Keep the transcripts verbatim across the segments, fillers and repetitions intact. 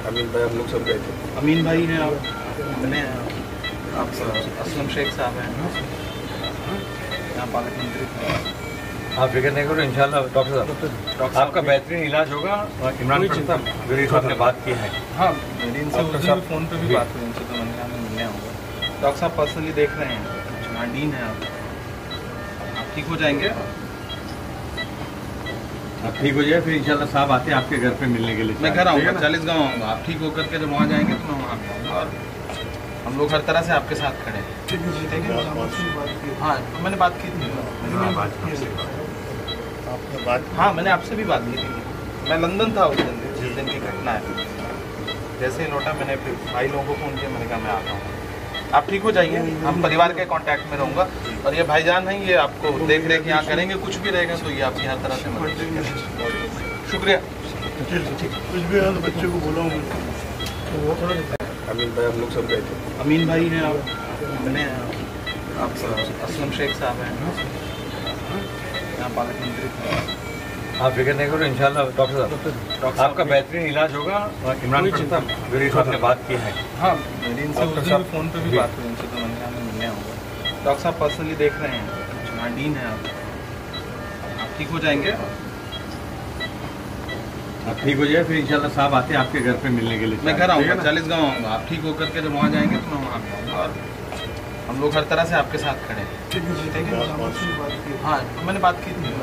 अमीन भाई हम लोग सब गए थे। अमीन भाई हैं आप, मैंने आप असलम शेख साहब हैं यहाँ पालक मंत्री थे। आप फिक्र नहीं करो, इंशाल्लाह डॉक्टर साहब आपका बेहतरीन इलाज होगा। इमरान साहब मेरे साथ ने बात की है। हाँ, मेरी इनसे उस दिन फ़ोन पे भी बात हुई उनसे, तो मैंने कहा मैं मिलने आऊँगा। डॉक्टर साहब पर्सनली देख रहे हैं, नाडीन है आप आप ठीक हो जाएंगे। आप ठीक हो जाए फिर इंशाल्लाह साहब आते हैं आपके घर पे मिलने के लिए। मैं घर आऊँगा, चालीस गाँव आऊँगा। आप ठीक होकर के जब वहाँ जाएंगे तो मैं वहाँ आऊँगा और हम लोग हर तरह से आपके साथ खड़े हैं। ठीक है, हाँ मैंने बात की थी। आपने बात हाँ मैंने आपसे भी बात की थी। मैं लंदन था उस दिन, जिस दिन की घटना है। जैसे ही लौटा मैंने फिर भाई लोगों को फ़ोन किया, मैंने कहा मैं आता हूँ, आप ठीक हो जाइए। हम परिवार के कांटेक्ट में रहूँगा और ये भाईजान हैं, ये आपको देख रेख यहाँ करेंगे, कुछ भी रहेगा तो ये आपकी हर तरह से मदद करेंगे। शुक्रिया। कुछ भी है तो बच्चे को बोला अमीन भाई हम लोग सब गए थे। अमीन भाई हैं आप, मैंने आप असलम शेख साहब हैं यहाँ पालक मंत्री थे। आप फिक्र नहीं करो, इंशाल्लाह डॉक्टर साहब आपका बेहतरीन इलाज होगा। इमरान साहब मेरे साथ ने बात की है। हाँ, मेरी इनसे उस दिन फ़ोन पे भी बात हुई उनसे, तो मैंने कहा मैं मिलने आऊँगा। डॉक्टर साहब पर्सनली देख रहे हैं, नाडीन है आप आप ठीक हो जाएंगे। आप ठीक हो जाए फिर इंशाल्लाह साहब आते हैं आपके घर पे मिलने के लिए। मैं घर आऊँगा, चालीस गाँव आऊँगा। आप ठीक होकर के जब वहाँ जाएंगे तो मैं वहाँ आऊँगा और हम लोग हर तरह से आपके साथ खड़े हैं। ठीक है, हाँ मैंने बात की थी।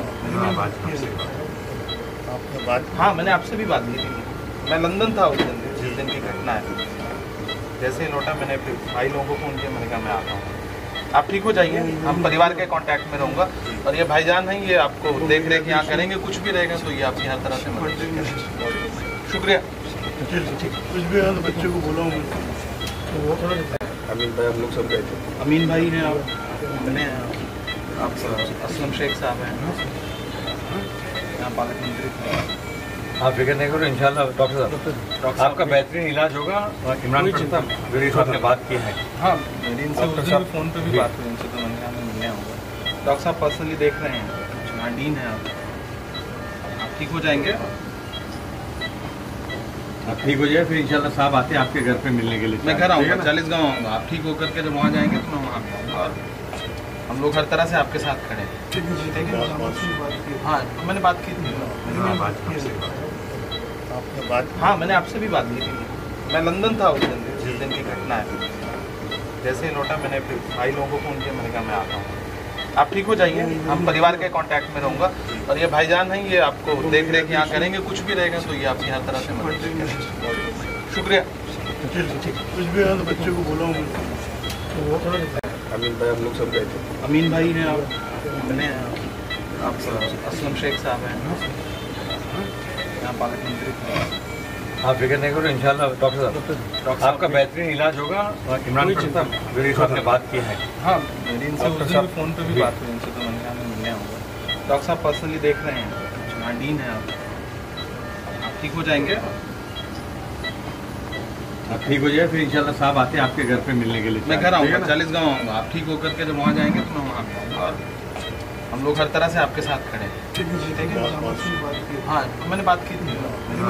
आपने बात हाँ मैंने आपसे भी बात की थी। मैं लंदन था उस दिन, जिस दिन की घटना है। जैसे ही लौटा मैंने फिर भाई लोगों को फ़ोन किया, मैंने कहा मैं आता हूँ, आप ठीक हो जाइए। हम परिवार के कांटेक्ट में रहूँगा और ये भाईजान हैं, ये आपको देख रेख यहाँ करेंगे, कुछ भी रहेगा तो ये आपकी हर तरह से मदद करेंगे। शुक्रिया। कुछ भी है तो बच्चे को बोला अमीन भाई हम लोग सब गए थे। अमीन भाई हैं आप, मैंने आप असलम शेख साहब हैं यहाँ पालक मंत्री थे। आप फिक्र नहीं करो, इंशाल्लाह डॉक्टर साहब आपका बेहतरीन इलाज होगा। इमरान साहब मेरे साथ ने बात की है। हाँ, मेरी इनसे उस दिन फ़ोन पे भी बात हुई उनसे, तो मैंने कहा मैं मिलने आऊँगा। डॉक्टर साहब पर्सनली देख रहे हैं, नाडीन है आप आप ठीक हो जाएंगे। आप ठीक हो जाए फिर इंशाल्लाह साहब आते हैं आपके घर पे मिलने के लिए। मैं घर आऊँगा, चालीस गाँव आऊँगा। आप ठीक होकर के जब वहाँ जाएंगे तो मैं वहाँ आऊँगा और हम लोग हर तरह से आपके साथ खड़े हैं। ठीक है, हाँ मैंने बात की थी। आपने बात हाँ मैंने आपसे भी बात की थी। मैं लंदन था उस दिन, जिस दिन की घटना है। जैसे ही लौटा मैंने फिर भाई लोगों को फ़ोन किया, मैंने कहा मैं आता हूँ, आप ठीक हो जाइए। हम परिवार के कांटेक्ट में रहूँगा और ये भाईजान हैं, ये आपको देख रेख यहाँ करेंगे, कुछ भी रहेगा तो ये आपकी हर तरह से मदद करेंगे। शुक्रिया। कुछ भी है तो बच्चे को बोला अमीन भाई हम लोग सब गए थे। अमीन भाई हैं आप, मैंने आप असलम शेख साहब हैं यहाँ पालक मंत्री थे। आप फिक्र नहीं करो, इंशाल्लाह डॉक्टर साहब आपका बेहतरीन इलाज होगा। इमरान साहब मेरे साथ ने बात की है। हाँ, मेरी इनसे उस दिन फ़ोन पे भी बात हुई उनसे, तो मैंने कहा मैं मिलने आऊँगा। डॉक्टर साहब पर्सनली देख रहे हैं, नाडीन है आप आप ठीक हो जाएंगे। आप ठीक हो जाए फिर इंशाल्लाह साहब आते हैं आपके घर पे मिलने के लिए। मैं घर आऊँगा, चालीस गाँव आऊँगा। आप ठीक होकर के जब वहाँ जाएंगे तो मैं वहाँ आऊँगा और हम लोग हर तरह से आपके साथ खड़े हैं। ठीक है, हाँ मैंने बात की थी।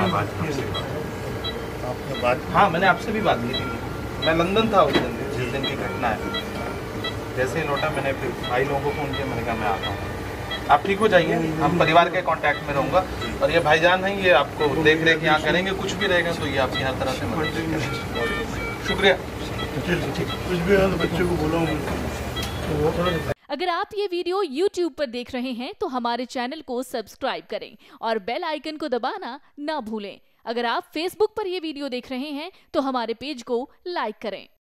आपने बात हाँ मैंने आपसे भी बात की थी। मैं लंदन था उस दिन, जिस दिन की घटना है। जैसे ही लौटा मैंने फिर भाई लोगों को फ़ोन किया, मैंने कहा मैं आता हूँ, आप ठीक हो जाइए। हम परिवार के कांटेक्ट में रहूँगा और ये भाईजान हैं, ये आपको देख रेख यहाँ करेंगे, कुछ भी रहेगा तो ये आपकी हर तरह से मदद करेंगे। शुक्रिया। कुछ भी है तो बच्चे को बोला। अगर आप ये वीडियो यूट्यूब पर देख रहे हैं तो हमारे चैनल को सब्सक्राइब करें और बेल आइकन को दबाना ना भूलें। अगर आप फेसबुक पर ये वीडियो देख रहे हैं तो हमारे पेज को लाइक करें।